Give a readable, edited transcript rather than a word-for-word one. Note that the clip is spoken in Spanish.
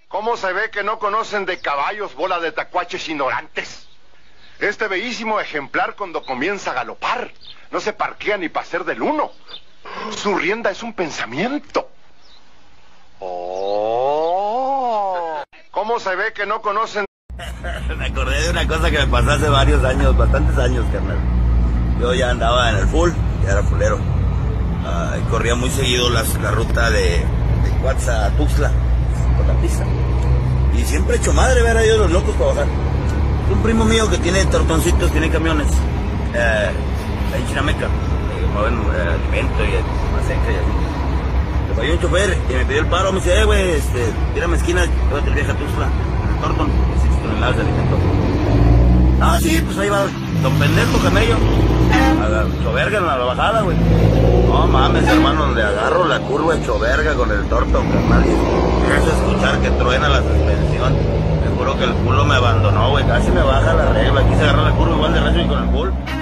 ¿Cómo se ve que no conocen de caballos, bola de tacuaches ignorantes? Este bellísimo ejemplar, cuando comienza a galopar, no se parquea ni para ser del uno. Su rienda es un pensamiento. Oh. ¿Cómo se ve que no conocen? Me acordé de una cosa que me pasó hace varios años, bastantes años, carnal. Yo ya andaba en el full, ya era fulero. Corría muy seguido la ruta de Cuatza a Tuxtla, por la pista. Y siempre he hecho madre ver a ellos los locos para bajar. Un primo mío que tiene tortoncitos, tiene camiones, ahí en Chinameca, mueven alimento y maseca y así. Le falló un chofer y me pidió el paro, me dice, güey, tírame esquina, llévate el viaje a Tuxtla, en el Torton, 6 toneladas de alimento. Ah, sí, pues ahí va, don pendejo camello, hecho verga en la bajada, güey. No mames, hermano, le agarro la curva hecho verga con el Torton, carnal, y empiezo a escuchar que truena la suspensión. Te juro que el culo me abandonó, güey, casi me baja la regla, quise agarrar la curva igual de recio y con el bull.